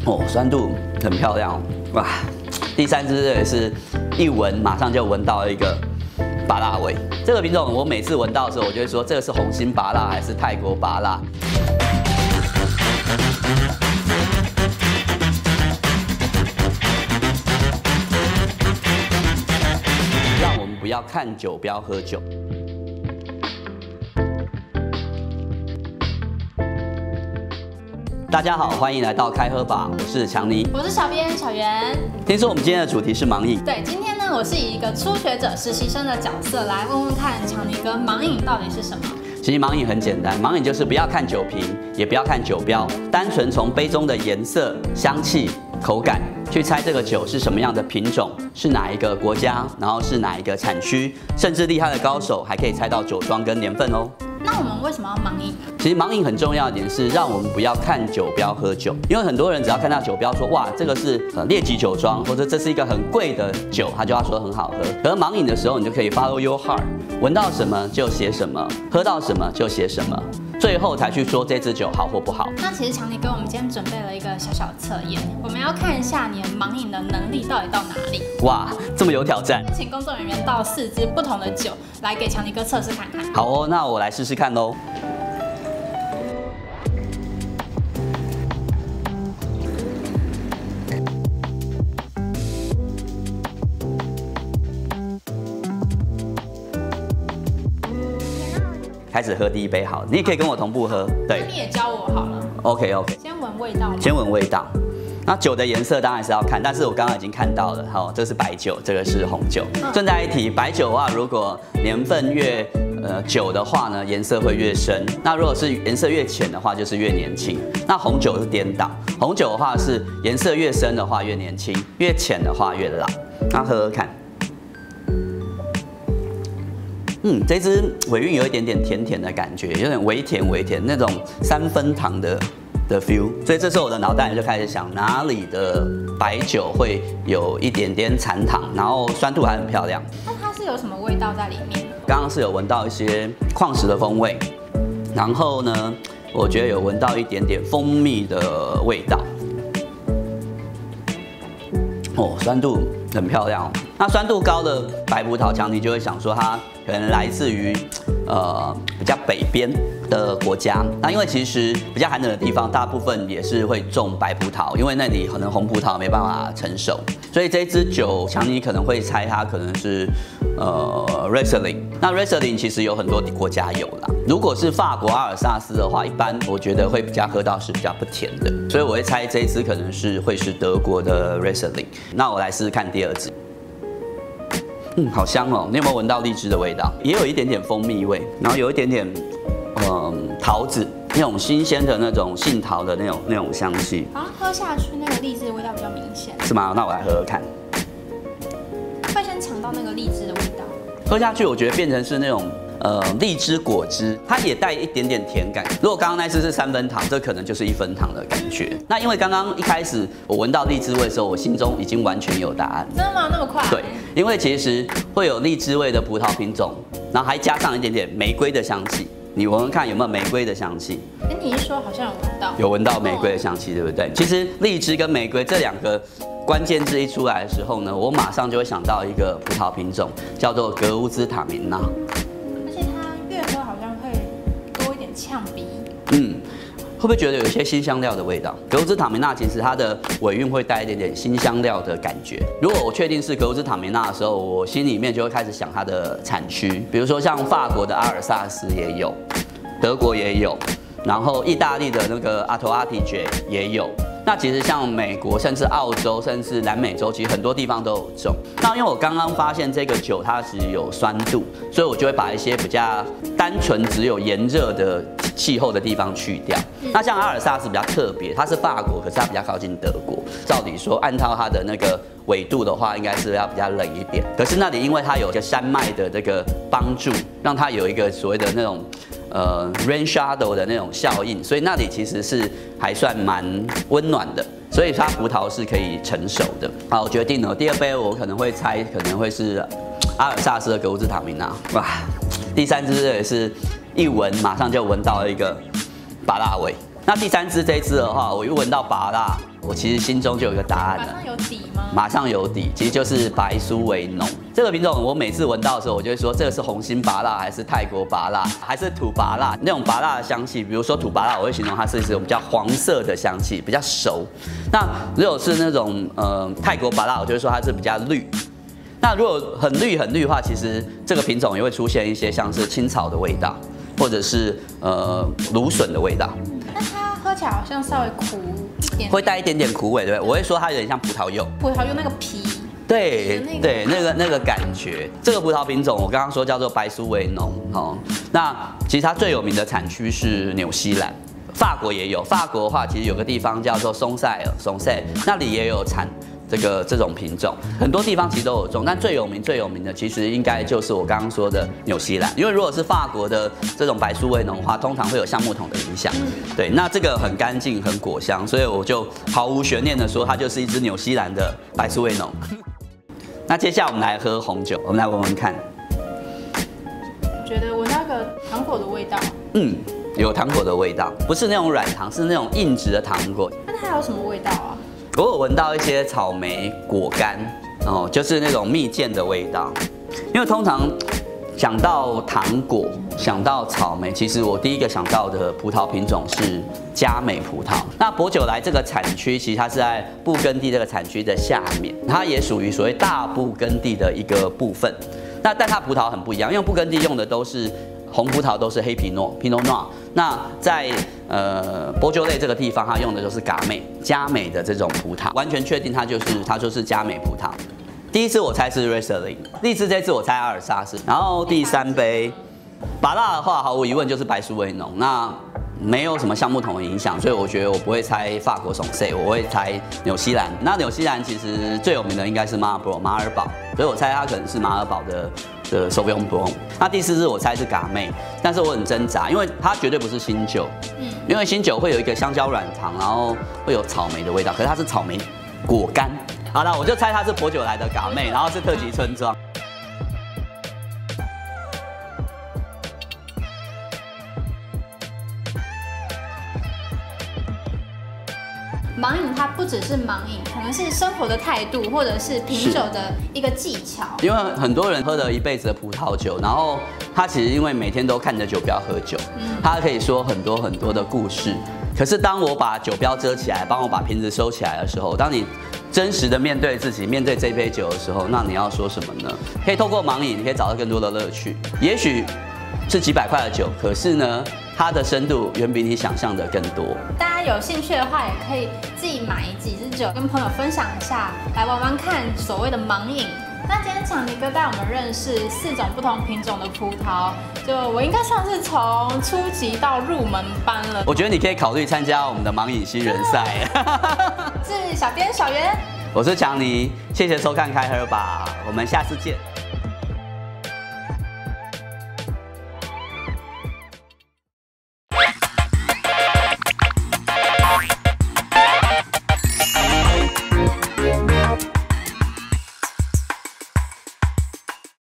哦，酸度很漂亮哇！第3支也是一闻马上就闻到一个芭乐味。这个品种我每次闻到的时候，我就会说这个是红心芭乐还是泰国芭乐。让我们不要看酒标喝酒。 大家好，欢迎来到开喝吧，我是强尼， 我是小编小圆。 听说我们今天的主题是盲饮， 对，今天呢，我是以一个初学者实习生的角色来问问看强尼哥盲饮到底是什么。 其实盲饮很简单，盲饮就是不要看酒瓶，也不要看酒标，单纯从杯中的颜色、香气、口感去猜这个酒是什么样的品种，是哪一个国家，然后是哪一个产区，甚至厉害的高手还可以猜到酒庄跟年份哦。 那我们为什么要盲饮？ 其实盲饮很重要的点是让我们不要看酒标喝酒，因为很多人只要看到酒标说哇这个是列级酒庄，或者这是一个很贵的酒，他就要说很好喝。可是盲饮的时候，你就可以 follow your heart， 闻到什么就写什么，喝到什么就写什么，最后才去说这支酒好或不好。 那其实强尼哥，我们今天准备了一个小小测验，我们要看一下你的盲饮的能力到底到哪里。 哇，这么有挑战！ 请工作人员倒4支不同的酒来给强尼哥测试看看。 好哦，那我来试试看喽。 开始喝第一杯好，你也可以跟我同步喝，对。 你也教我好了。 OK。 先闻味道。 先闻味道。那酒的颜色当然是要看，但是我刚刚已经看到了，好，这是白酒，这个是红酒。顺带一提，白酒的话，如果年份越久的话呢，颜色会越深；那如果是颜色越浅的话，就是越年轻。那红酒是颠倒，红酒的话是颜色越深的话越年轻，越浅的话越老。那喝喝看。 这支尾韵有一点点甜甜的感觉，有点微甜那种3分糖的 feel， 所以这时候我的脑袋就开始想哪里的白酒会有一点点残糖，然后酸度还很漂亮。 那它是有什么味道在里面？ 刚刚是有闻到一些矿石的风味，然后呢，我觉得有闻到一点点蜂蜜的味道。哦，酸度很漂亮哦。那酸度高的白葡萄，强尼就会想说它可能来自于比较北边的国家。那因为其实比较寒冷的地方，大部分也是会种白葡萄，因为那里可能红葡萄没办法成熟，所以这支酒强尼可能会猜它可能是Riesling。那 Riesling 其实有很多国家有啦。如果是法国阿尔萨斯的话，一般我觉得会比较喝到是比较不甜的，所以我会猜这一支可能会是德国的 Riesling。那我来试试看第2支。 好香哦！你有没有闻到荔枝的味道？也有一点点蜂蜜味，然后有一点点桃子那种新鲜的那种杏桃的那种香气。 好像喝下去那个荔枝的味道比较明显。 是吗？那我来喝喝看。 会先尝到那个荔枝的味道。 喝下去，我觉得变成是那种荔枝果汁，它也带一点点甜感。如果刚刚那支是3分糖，这可能就是1分糖的感觉。那因为刚刚一开始我闻到荔枝味的时候，我心中已经完全有答案。 真的吗？那么快？ 对，因为其实会有荔枝味的葡萄品种，然后还加上一点点玫瑰的香气。你闻闻看有没有玫瑰的香气？ 你一说好像有闻到。 有闻到玫瑰的香气，对不对？其实荔枝跟玫瑰这2个关键字一出来的时候呢，我马上就会想到一个葡萄品种，叫做格乌兹塔明娜。 越喝好像会多一点呛鼻。 会不会觉得有一些辛香料的味道？格乌兹塔明娜其实它的尾韵会带一点点辛香料的感觉。如果我确定是格乌兹塔明娜的时候，我心里面就会开始想它的产区，比如说像法国的阿尔萨斯也有，德国也有，然后意大利的那个阿托阿提爵也有。 那其实像美国，甚至澳洲，甚至南美洲，其实很多地方都有种。那因为我刚刚发现这个酒它其实有酸度，所以我就会把一些比较单纯只有炎热的气候的地方去掉。那像阿尔萨斯比较特别，它是法国，可是它比较靠近德国。照理说，按照它的那个纬度的话，应该是要比较冷一点。可是那里因为它有一个山脉的这个帮助，让它有一个所谓的那种。rain shadow 的那种效应，所以那里其实是还算蛮温暖的，所以它葡萄是可以成熟的。好，我决定了，第2杯我可能会猜，可能会是阿尔萨斯的格乌兹塔明娜。哇，第3支也是一闻马上就闻到了一个芭乐味。那第3支这一支的话，我一闻到芭乐， 我其实心中就有一个答案了。 马上有底吗？ 马上有底，其实就是白苏维农这个品种。我每次闻到的时候，我就会说这个是红心芭乐，还是泰国芭乐，还是土芭乐？那种芭乐的香气，比如说土芭乐，我会形容它是一种比较黄色的香气，比较熟。那如果是那种泰国芭乐，我就会说它是比较绿。那如果很绿的话，其实这个品种也会出现一些像是青草的味道，或者是芦笋的味道。 那它喝起来好像稍微苦一点， 会带一点点苦味，对不对？我会说它有点像葡萄柚。 葡萄柚那个皮。 对，那个感觉。这个葡萄品种我刚刚说叫做白苏维农哦。那其实它最有名的产区是纽西兰，法国也有。法国的话，其实有个地方叫做松塞尔，那里也有产这种品种，很多地方其实都有种，但最有名的其实应该就是我刚刚说的纽西兰，因为如果是法国的这种白苏维农的话，通常会有橡木桶的影响。对，那这个很干净，很果香，所以我就毫无悬念的说，它就是一支纽西兰的白苏维农。那接下来我们来喝红酒，我们来闻闻看。 觉得闻到个糖果的味道。 有糖果的味道，不是那种软糖，是那种硬质的糖果。 那它有什么味道啊？ 我有闻到一些草莓果干，哦，就是那种蜜饯的味道。因为通常想到糖果，想到草莓，其实我第一个想到的葡萄品种是嘉美葡萄。那薄酒莱这个产区，其实它是在布根地这个产区的下面，它也属于所谓大布根地的一个部分。但它葡萄很不一样，因为布根地用的都是红葡萄，都是黑皮诺 （Pinot Noir）。那在波酒类这个地方，它用的就是嘉美的这种葡萄，完全确定它就是嘉美葡萄。第一支我猜是 Riesling， 第四这支我猜阿尔萨斯，然后第三杯芭乐的话，毫无疑问就是白苏维农。那没有什么橡木桶的影响，所以我觉得我不会猜法国松塞，我会猜纽西兰。那纽西兰其实最有名的应该是马尔堡，所以我猜它可能是马尔堡的Sauvignon Blanc。那第四支我猜是嘎妹，但是我很挣扎，因为它绝对不是新酒，因为新酒会有一个香蕉软糖，然后会有草莓的味道，可是它是草莓果干。好了，我就猜它是薄酒莱的嘎妹，然后是特级村庄。 盲饮它不只是盲饮，可能是生活的态度，或者是品酒的一个技巧。 因为很多人喝了一辈子的葡萄酒，然后他其实因为每天都看着酒标喝酒，他可以说很多很多的故事。可是当我把酒标遮起来，帮我把瓶子收起来的时候，当你真实的面对自己，面对这杯酒的时候，那你要说什么呢？可以透过盲饮，你可以找到更多的乐趣。也许是几百块的酒，可是呢，它的深度远比你想象的更多。 大家有兴趣的话，也可以自己买几支酒，跟朋友分享一下，来玩玩看所谓的盲饮。那今天强尼哥带我们认识4种不同品种的葡萄，就我应该算是从初级到入门班了。 我觉得你可以考虑参加我们的盲饮新人赛。 是小编小袁， 我是强尼，谢谢收看开喝吧，我们下次见。